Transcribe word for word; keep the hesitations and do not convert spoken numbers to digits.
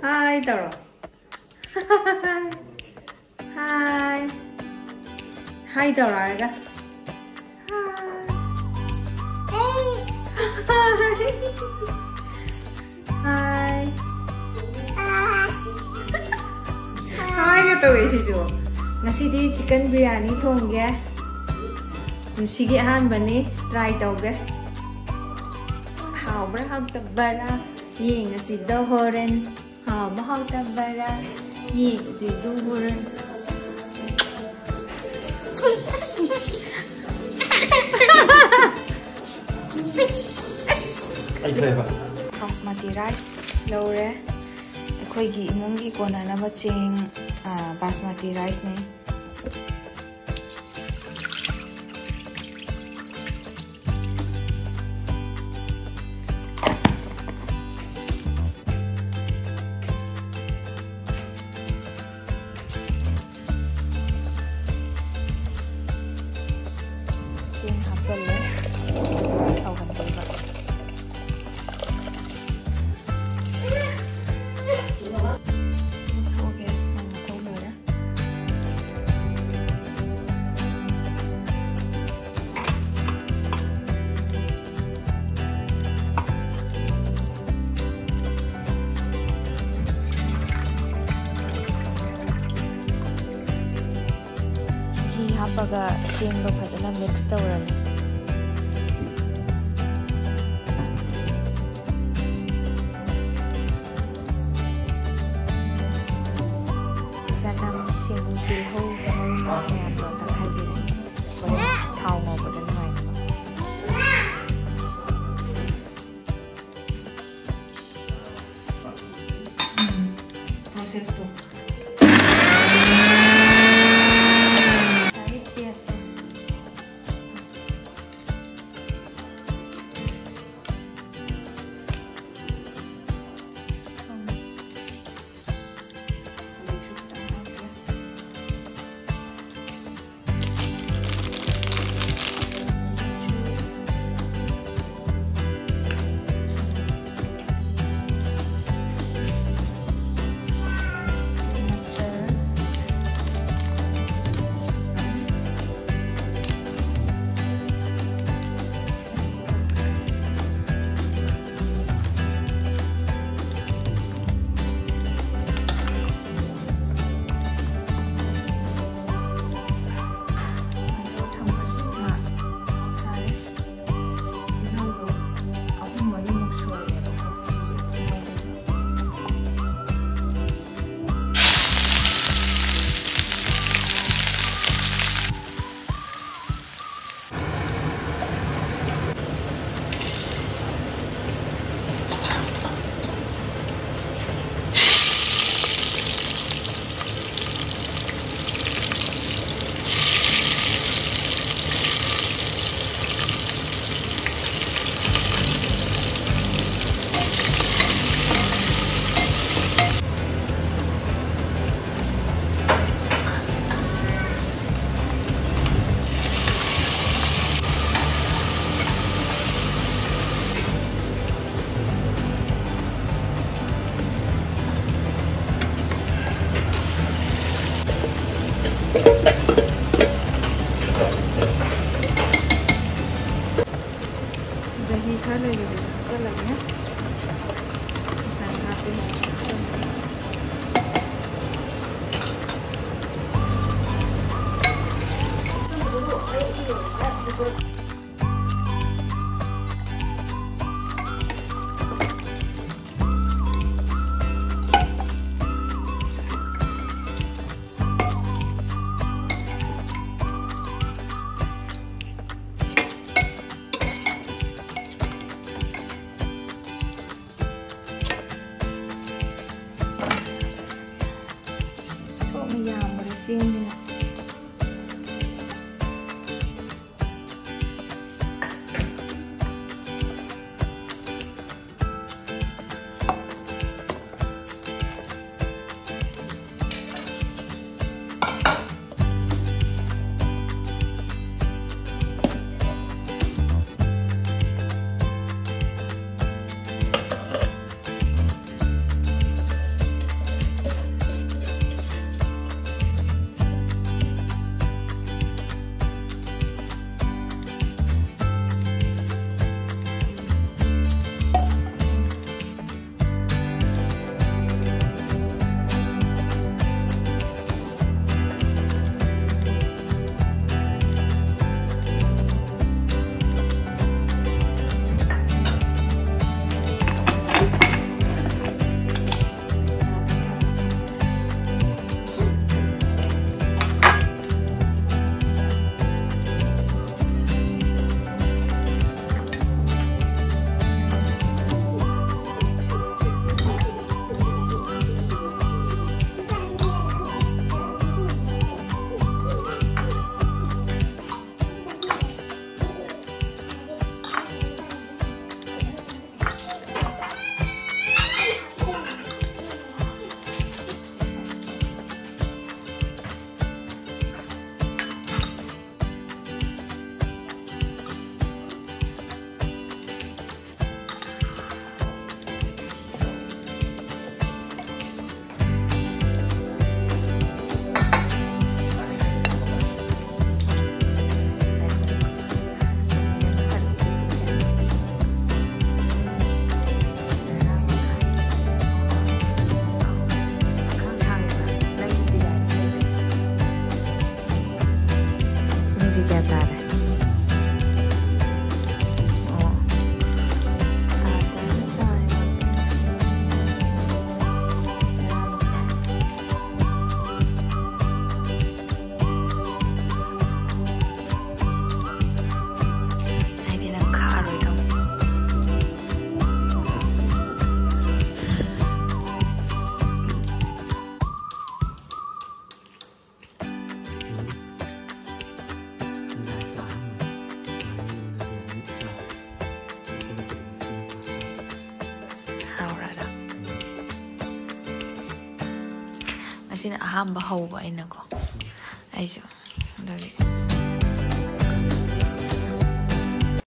Hi taro. Hi. Hi taro aga. Hi. Hi. Hi ka to eh si Jo. Ngasi di chicken biryani thongge. Sigi ahanba ni try tawge. Hawbra hawtabara. Yeng ngasi do horen. Hawba hawtabara. Yeng ngasi do horen. Basmati rice lore. Akhoi gi imung gi konanaba cheng basmati rice ne. Cheng hapjalle saugan tolba. Hapaga cheng lo phajana mix tawrani. Janam cheng pilho maru ma mayam lo ta khaibire. Thau ngobada ngai. Process to ꯉꯁꯤꯅ ꯑꯍꯥꯟꯕ ꯍꯧꯕ ꯑꯩꯅꯀꯣ ꯑꯩꯁꯨ ꯑꯗꯨꯒꯤ